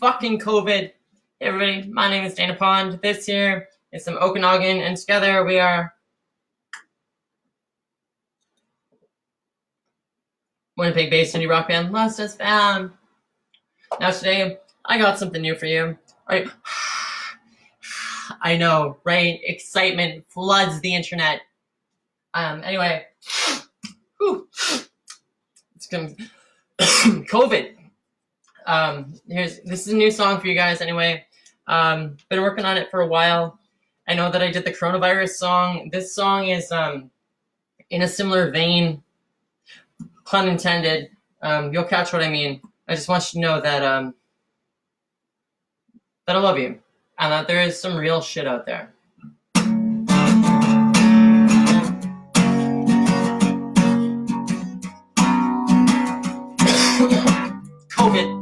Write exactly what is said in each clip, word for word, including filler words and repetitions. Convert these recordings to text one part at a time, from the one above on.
fucking COVID. Hey everybody, my name is Dana Pond. This here is some Okanagan, and together we are Winnipeg-based indie rock band Lost Us Found. Now today, I got something new for you. Right? I know, right? Excitement floods the internet. Um. Anyway, whew. It's gonna COVID. Um. Here's this is a new song for you guys. Anyway, um. Been working on it for a while. I know that I did the coronavirus song. This song is um in a similar vein. Pun intended. Um. You'll catch what I mean. I just want you to know that um. that I love you, and that there is some real shit out there. COVID.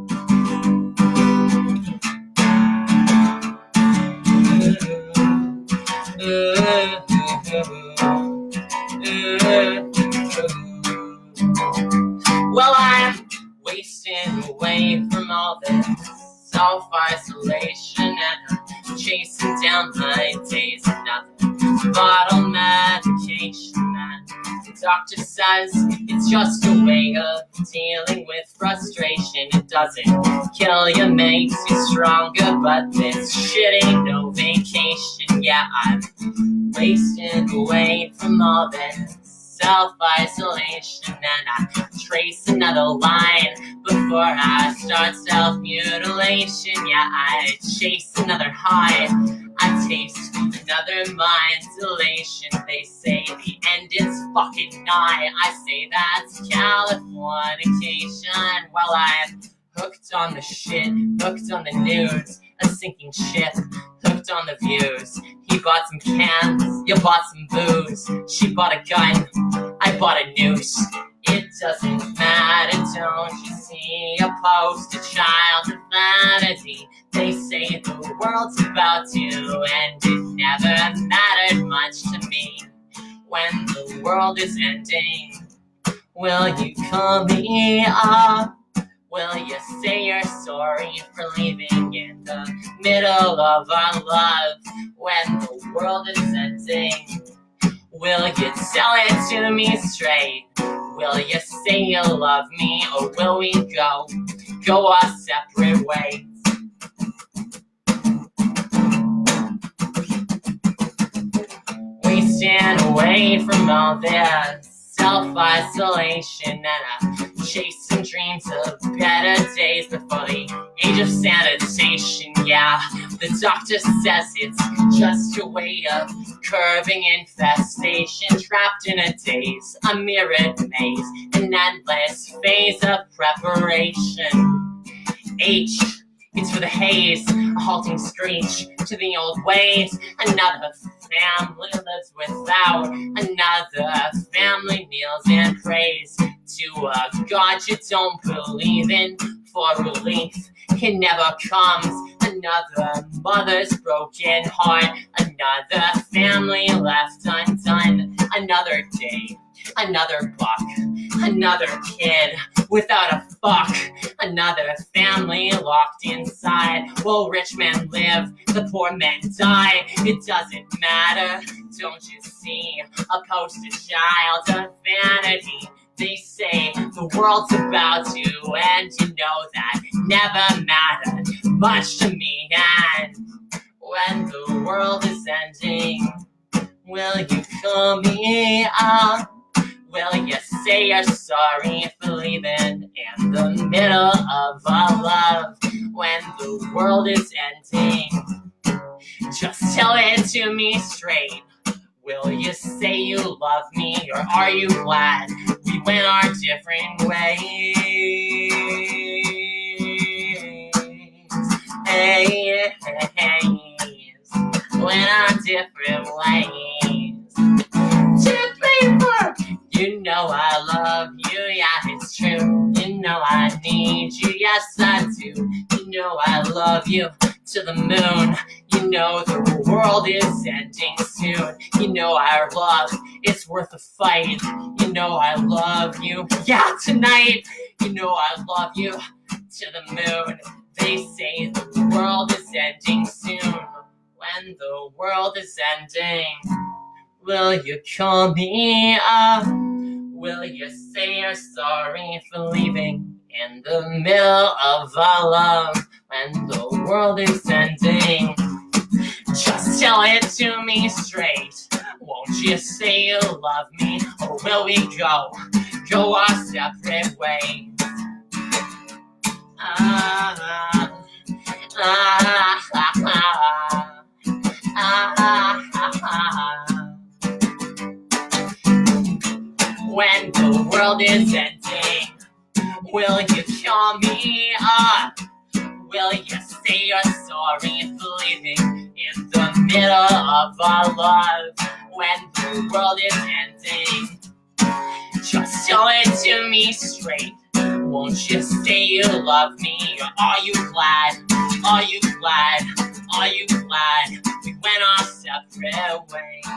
Well, I'm wasting away from all this self-isolation, and I'm chasing down my days of nothing. Bottle medication, and the doctor says it's just a way of dealing with frustration. It doesn't kill you, makes you stronger, but this shit ain't no vacation. Yeah, I'm wasting away from all this self-isolation, and I trace another line before I start self-mutilation. Yeah, I chase another high, I taste another mind's elation. They say the end is fucking nigh, I say that's Californication. Well, I'm hooked on the shit, hooked on the news, a sinking ship, hooked on the views. He bought some cans, you bought some booze. She bought a gun, I bought a noose. It doesn't matter, don't you see? A poster child of vanity. They say the world's about to end. It never mattered much to me. When the world is ending, will you call me up? Will you say you're sorry for leaving in the middle of our love? When the world is ending, will you tell it to me straight? Will you say you love me, or will we go, go our separate ways? We stand away from all this self-isolation, and I'm chasing dreams of better days before the age of sanitation. Yeah, the doctor says it's just a way of curbing infestation. Trapped in a daze, a mirrored maze, an endless phase of preparation. H, it's for the haze, a halting screech to the old ways. Another family lives without, another family kneels and prays to a God you don't believe in for relief. It never comes. Another mother's broken heart, another family left undone. Another day, another buck, another kid without a fuck, another family locked inside. Will rich men live, the poor men die? It doesn't matter, don't you see? A poster child of vanity. They say the world's about to end. You know that never mattered much to me. And when the world is ending, will you call me up? Will you say you're sorry for leaving in the middle of our love? When the world is ending, just tell it to me straight. Will you say you love me, or are you glad we went our different ways? Hey, hey, hey, went our different ways. To paper, you know I love you, yeah, it's true. You know I need you, yes I do. You know I love you to the moon. You know the world is ending soon. You know our love is worth a fight. You know I love you, yeah, tonight. You know I love you to the moon. They say the world is ending soon. When the world is ending, will you call me up? Will you say you're sorry for leaving in the middle of our love? When the world is ending, just tell it to me straight. Won't you say you love me, or will we go, go our separate ways? Ah, ah, ah, ah, ah, ah, ah, ah. When the world is ending, will you call me up? Will you say you're sorry for leaving in the middle of our love? When the world is ending, just tell it to me straight. Won't you say you love me? Or are you glad? Are you glad? Are you glad we went our separate ways?